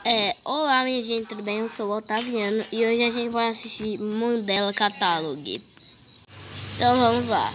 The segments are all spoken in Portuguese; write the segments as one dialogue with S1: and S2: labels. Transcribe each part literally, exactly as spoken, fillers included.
S1: É, olá minha gente, tudo bem? Eu sou o Otaviano e hoje a gente vai assistir Mandela Catalogue. Então vamos lá.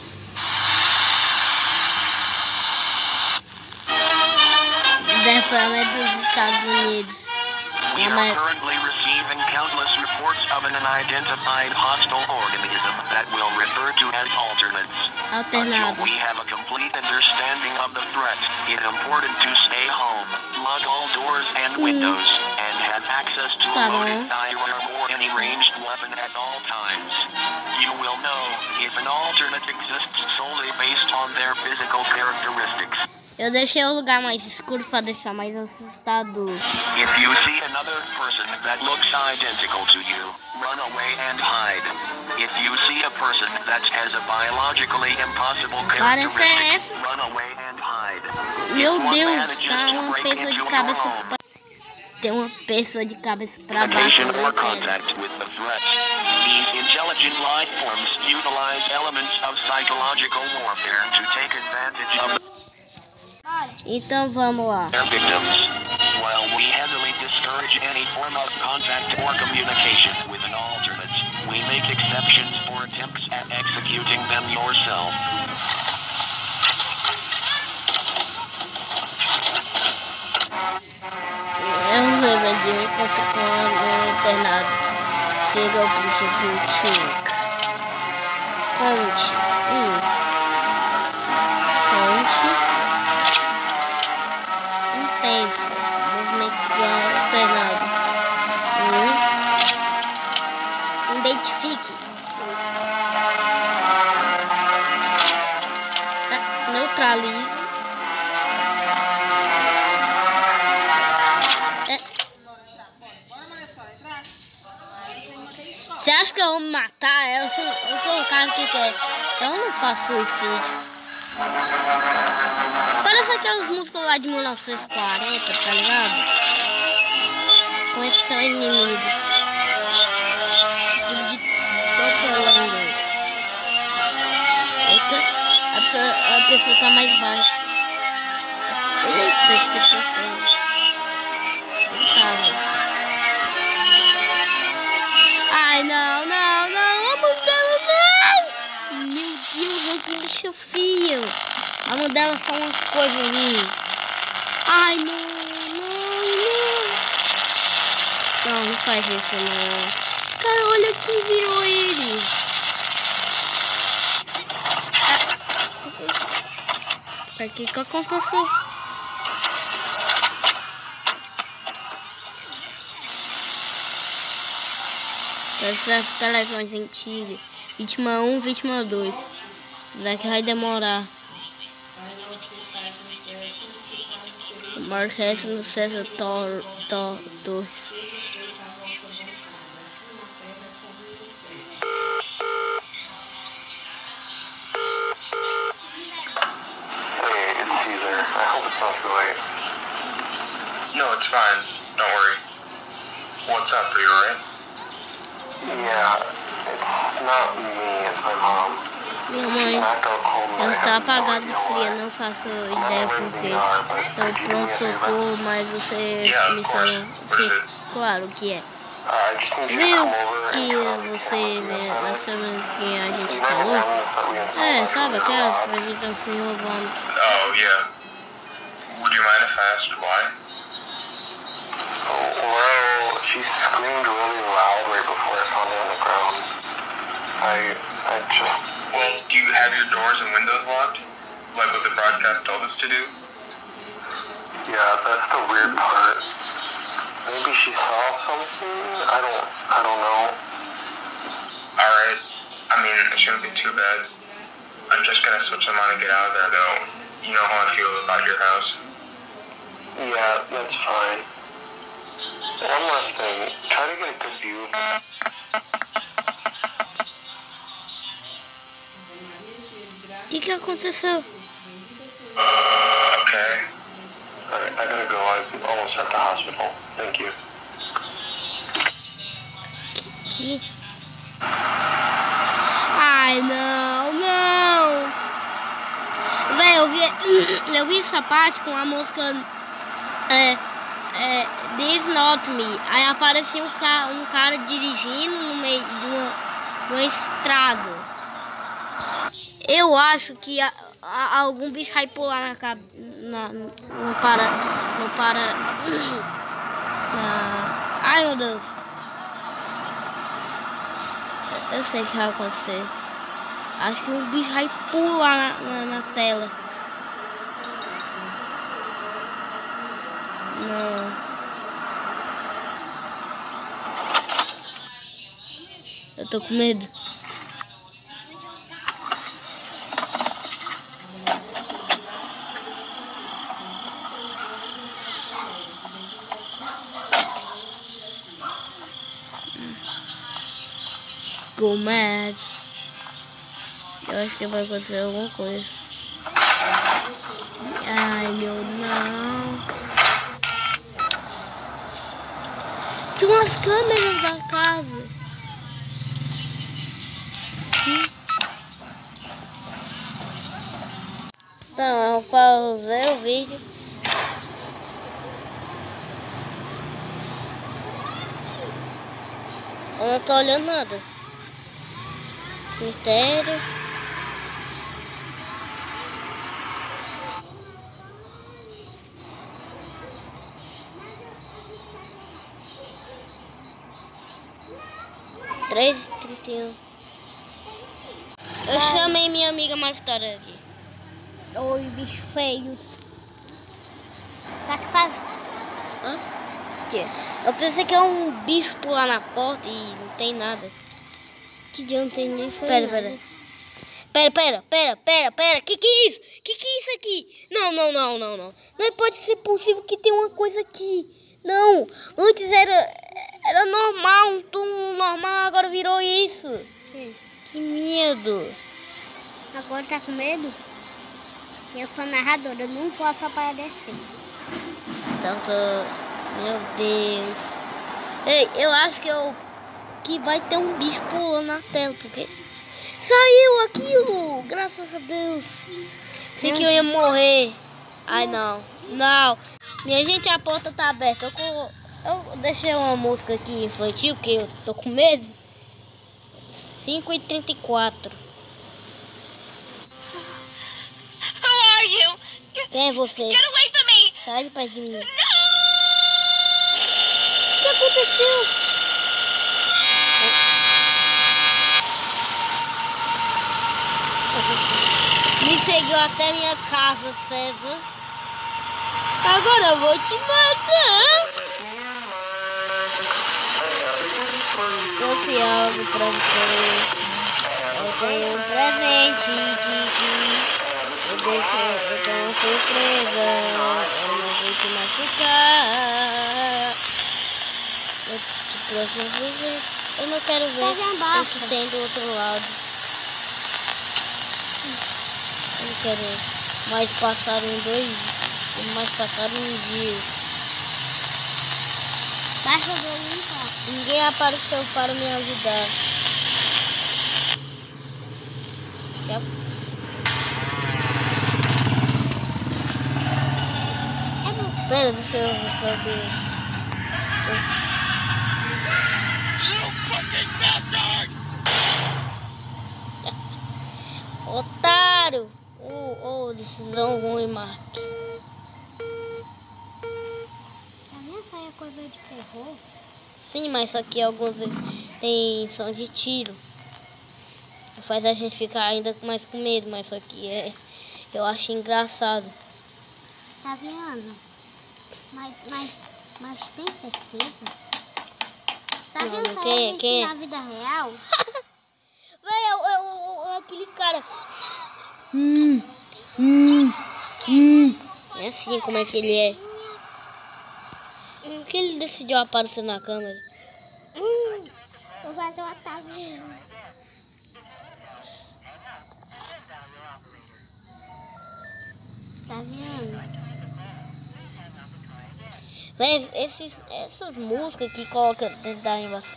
S1: Departamento dos Estados Unidos.
S2: We are currently receiving countless reports of an unidentified hostile organism that we'll refer to as alternates.
S1: Alternado.
S2: Until we have a complete understanding of the threat, it's important to stay home, lock all doors and windows, and have access to
S1: Tá
S2: a loaded
S1: bom.
S2: firearm or any ranged weapon at all times. You will know if an alternate exists solely based on their physical characteristics.
S1: Eu deixei o lugar mais escuro para deixar mais assustador.
S2: If you see another person that looks identical to you, run away and hide. If you see a person that has a biologically impossible characteristic, run away and hide.
S1: Meu Deus, tá uma pessoa de cabeça pra... Tem uma pessoa de cabeça para baixo.
S2: Communication or contact with the threat. These intelligent life forms utilize elements of psychological warfare to take advantage of
S1: Então vamos lá.
S2: their victims. While we heavily discourage any form of contact or communication with an alternate, we make exceptions for attempts at executing them yourself.
S1: É um jogo de encontro com um alternado. Chega ao princípio Tink. Conte. Um. Conte. Intensa. Movimento do alternado. Um. Identifique. Neutralize. Você acha que eu vou me matar? Eu sou, eu sou um cara que quer. Eu não faço suicídio. Parece aquelas músicas lá de mil novecentos e quarenta, tá ligado? Com esse seu inimigo. Tipo de topelando. Eita, a pessoa, a pessoa tá mais baixa. Eita, as pessoas são. Tá, velho. Ai, não, não, não, a Mandela não! Meu Deus, que bicho feio! A Mandela é só uma coisa ruim. Ai, não, não, não! Não, não faz isso, não. Cara, olha quem virou ele! Ah. O que que aconteceu? Essas televisões antigas. Vítima um, vítima dois. Daqui vai demorar. Marquês no César Tor, Tor, Tor.
S3: Hey, it's Caesar. I hope it's not too late.
S4: No, it's fine. Don't worry. What's up? Are you alright?
S3: Yeah, it's not me, it's my mom.
S1: Minha mãe,
S3: Knocked out cold and
S1: ela
S3: I
S1: está
S3: have no
S1: apagada
S3: idea
S1: e fria,
S3: why.
S1: não faço
S3: I'm
S1: ideia
S3: not
S1: por
S3: aware
S1: quê.
S3: they are, but
S1: Sou
S3: could you do me a
S1: pronto-socorro,
S3: favor?
S1: mas você
S4: Yeah,
S1: me
S4: of
S1: falou
S4: course. What is
S1: que,
S4: it?
S1: claro que é.
S3: Uh, I just need you to
S1: Viu
S3: come over
S1: que
S3: and turn on the
S1: você
S3: cameras
S1: vê
S3: in the
S1: as
S3: office.
S1: câmeras que a gente
S3: You know the
S1: instalou?
S3: ones that we installed
S1: É,
S3: after
S1: sabe
S3: we were
S1: aquelas
S3: robbed?
S1: pra gente não ser roubado.
S4: Oh, yeah. Would you mind if I asked why?
S3: Well, she screamed really loud right before I found her on the ground. I, I just...
S4: Well, do you have your doors and windows locked? Like what the broadcast told us to do?
S3: Yeah, that's the weird part. Maybe she saw something? I don't, I don't know.
S4: Alright. I mean, it shouldn't be too bad. I'm just gonna switch them on and get out of there, though. You know how I feel about your house.
S3: Yeah, that's fine. One last thing. Try to get a good view of it.
S1: O que que aconteceu?
S4: Okay.
S3: Alright, I gotta go. I'm almost at the hospital. Thank you.
S1: Que... Ai, não, não. Véi, eu vi, eu vi essa parte com a música é, é, This not me. Aí aparecia um, ca um cara dirigindo no meio de uma, uma estrada. Eu acho que a, a, algum bicho vai pular na cabeça. Não para. Não para. Na... Ai meu Deus. Eu sei o que vai acontecer. Acho que um bicho vai pular na, na, na tela. Não. Eu tô com medo. Go mad. Eu acho que vai acontecer alguma coisa. Ai meu não. São as câmeras da casa. Hum. Então eu pausei o vídeo. Eu não tô olhando nada. Cemitério. três e trinta e um. Eu chamei minha amiga Marvitória aqui. Oi, bicho feio. Tá que faz? Hã? O quê? Eu pensei que é um bicho pular na porta e não tem nada. Que dia não tem nem foi. Pera, pera. Pera, pera, pera, pera, pera. Que que é isso? Que que é isso aqui? Não, não, não, não, não. Não pode ser possível que tenha uma coisa aqui. Não. Antes era, era normal, um túmulo normal, agora virou isso. Sim. Que medo. Agora tá com medo? Eu sou narradora, eu não posso aparecer. Então tô... Meu Deus. Ei, eu acho que eu... que vai ter um bicho pulando na tela, porque saiu aquilo, graças a Deus. Sei que eu ia morrer. Ai não, não. Minha gente, a porta tá aberta. Eu, com... eu deixei uma música aqui infantil, porque eu tô com medo. cinco e trinta e quatro.
S5: Who are you?
S1: Quem é você?
S5: Get away from me!
S1: Sai de perto de mim.
S5: No!
S1: O que aconteceu? Me seguiu até minha casa, César. Agora eu vou te matar. Trouxe algo pra você. Eu tenho um presente, Titi. Eu deixo, eu tenho uma surpresa. Eu não vou te machucar. Eu te trouxe um presente. Eu não quero ver o que tem do outro lado. Eu não quero. Mas passaram dois. Mas passaram uns dias. Baixa o volume. Ninguém apareceu para me ajudar. Já... Pera, deixa eu fazer. Otário! Oh, oh, decisão ruim, Mark. Essa é coisa de terror? Sim, mas só que alguns tem som de tiro. Faz a gente ficar ainda mais com medo, mas só que é, eu acho engraçado. Tá vendo? Mas, mas, mas tem certeza? Tá não, vendo quem, quem é? Na vida real? Véi, eu, eu, eu, aquele cara. Hum, hum, hum. É assim como é que ele é. Por que ele decidiu aparecer na câmera? Hum, vou fazer uma tavinha. Tá vendo? Mas esses, essas músicas que coloca dentro da animação.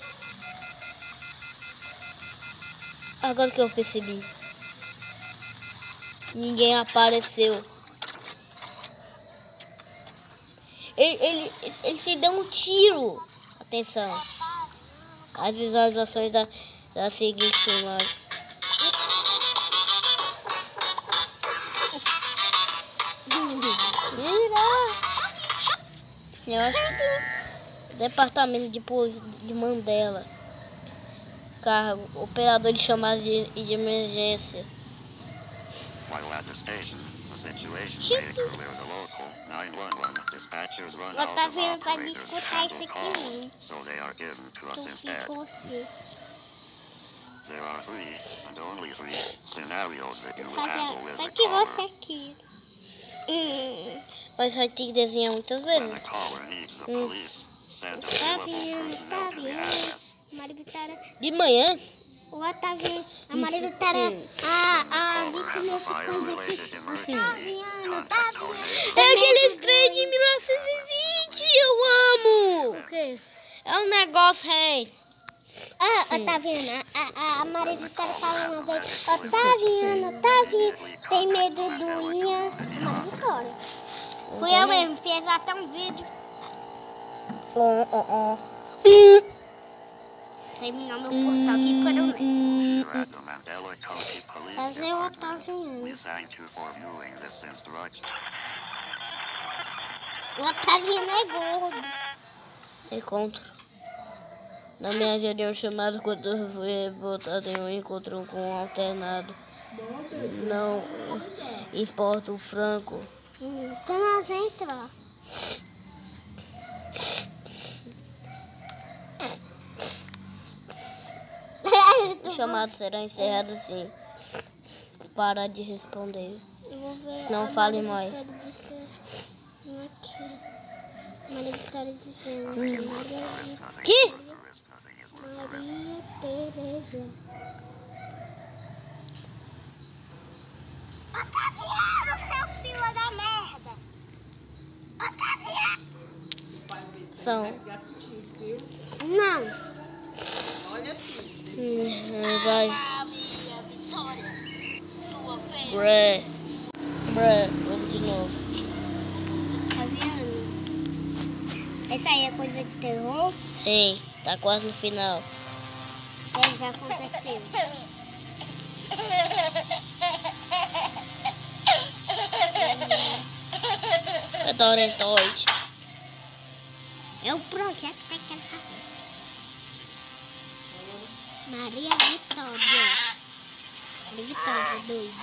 S1: Agora que eu percebi. Ninguém apareceu. Ele, ele, ele se deu um tiro. Atenção. As visualizações da, da seguinte filmagem. Eu acho que departamento de polícia de Mandela. Cargo, operador de chamada de, de emergência.
S6: While at the station, the situation made clear the local nine one one dispatchers run out of operators to handle calls, so they are given to us instead. There are three, and only three, scenarios that you will handle with the caller.
S1: Mas vai ter que desenhar muitas
S6: When
S1: vezes.
S6: the caller needs the police, send a available personnel to the address.
S1: De manhã?
S7: O Otavinho, a Maria Vitória, a, a Alice meu
S6: Fire-related
S7: ficou
S6: emergency, contact our neighbor.
S1: É aqueles trem de mil novecentos e vinte, eu amo!
S7: o quê?
S1: É um negócio, rei.
S7: Ah, Otaviana, a, a, a Maria Vitória falou uma vez, Otaviana, Otaviana, tem medo do Ian, a Maria Vitória. Fui eu mesmo, fiz até um vídeo.
S1: Oh, oh, oh.
S7: Terminar meu portal aqui para eu ler.
S6: You're at the Mandela County Police
S7: Fazer o
S6: Department. We
S7: Otaviano.
S6: thank you for viewing this instruction.
S7: O Otaviano é gordo.
S1: Encontro. Na minha reunião chamada, quando eu fui botado em um encontro com um alternado. Não importa o franco.
S7: Então nós entramos.
S1: O chamado será encerrado assim. Para de responder. Não fale mais.
S7: Maria Vitória dizendo. Maria,
S1: Que?
S7: Maria Tereza. Otaviano, seu filho da merda! Otaviano!
S1: São.
S7: Não.
S1: Hum, vai.
S7: Maria Vitória, sua vez.
S1: Bré. Bré. Vamos de novo.
S7: Otaviano. Essa aí é coisa de terror?
S1: Sim, tá quase no final.
S7: É, já aconteceu.
S1: É Dorentoide.
S7: É o projeto que eu quero saber. Maria Vitória. Maria Vitória, doida.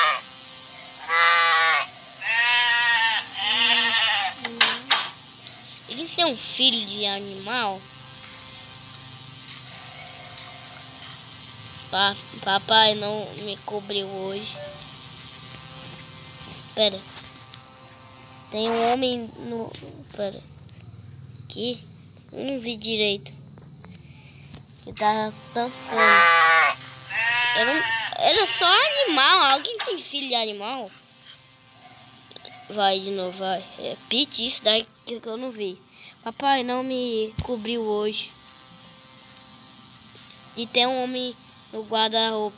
S1: Ele tem um filho de animal. Pa- papai não me cobriu hoje. Pera. Tem um homem no. Pera. Aqui? Eu não vi direito. Ele tava tampando. Era, um... Era só animal. Alguém tem filho de animal? Vai de novo, vai. É Pete, isso daí que eu não vi. Papai não me cobriu hoje. E tem um homem no guarda-roupa.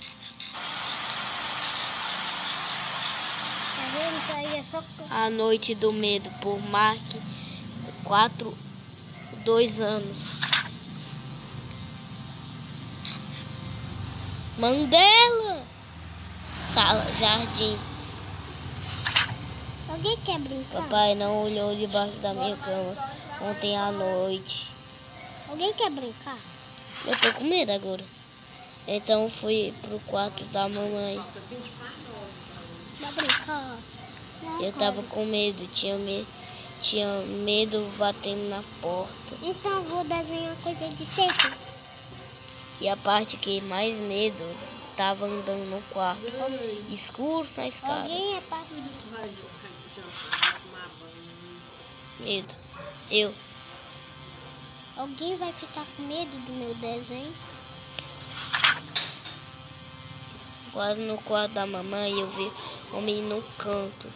S7: Tá vendo? Isso aí é só...
S1: A Noite do Medo, por Mark. Quatro, dois anos. Mandela. Sala, jardim.
S7: Alguém quer brincar?
S1: Papai não olhou debaixo da minha cama ontem à noite.
S7: Alguém quer brincar?
S1: Eu tô com medo agora. Então fui pro quarto da mamãe.
S7: Vai brincar?
S1: Eu tava com medo, tinha, me... tinha medo batendo na porta.
S7: Então eu vou desenhar coisa de tempo.
S1: E a parte que mais medo tava andando no quarto. Escuro na escada.
S7: Alguém é parte
S1: Medo. Eu.
S7: Alguém vai ficar com medo do meu desenho?
S1: Quase no quarto da mamãe eu vi um menino no canto.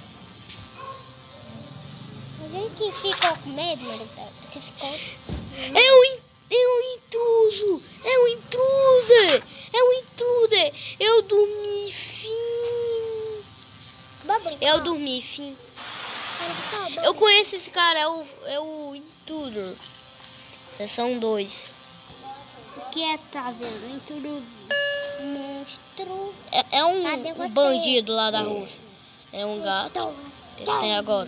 S7: Alguém que ficou com medo, Maria? Você ficou...
S1: É um, in- é um intruso! É um intruder! É um intruder! Eu dormi fim.
S7: Vai brincar?
S1: Eu dormi fim.
S7: Vai brincar?
S1: Eu conheço esse cara, é o, é o Intruder. Seção dois.
S7: O que é tá vendo? Intruder. Monstro.
S1: É, é um,
S7: Cadê você?
S1: um bandido lá da Rússia. É um gato. Que tem agora.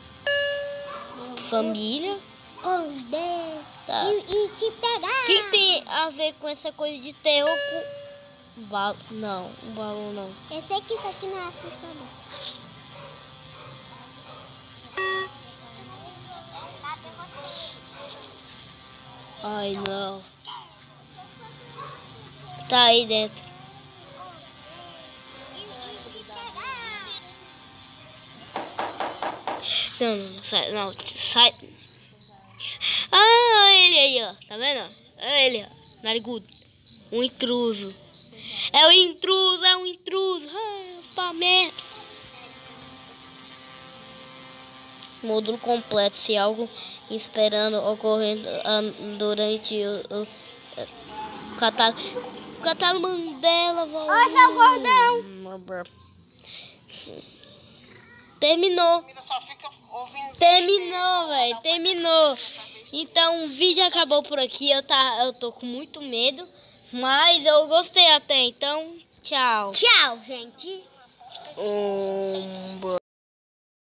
S1: Família.
S7: Esconder.
S1: Tá.
S7: E, e te pegar.
S1: O que tem a ver com essa coisa de terror com... Bal... Não, um balão não.
S7: Eu sei que isso aqui não é assustador.
S1: Ai, não. Tá aí dentro. Não, não, sai, não, sai. Ah, ele aí, ó. Tá vendo? É ele, ó. Narigudo. Um intruso. É o intruso, é um intruso. Ah, pá, merda. Módulo completo. Se algo esperando ocorrendo ah, durante o, o, o catálogo. O catálogo Mandela, volta.
S7: Ô, seu gordão.
S1: Terminou. Terminou, velho. Terminou. Então o vídeo acabou por aqui. Eu, tá, eu tô com muito medo. Mas eu gostei até. Então, tchau.
S7: Tchau, gente.
S1: Um...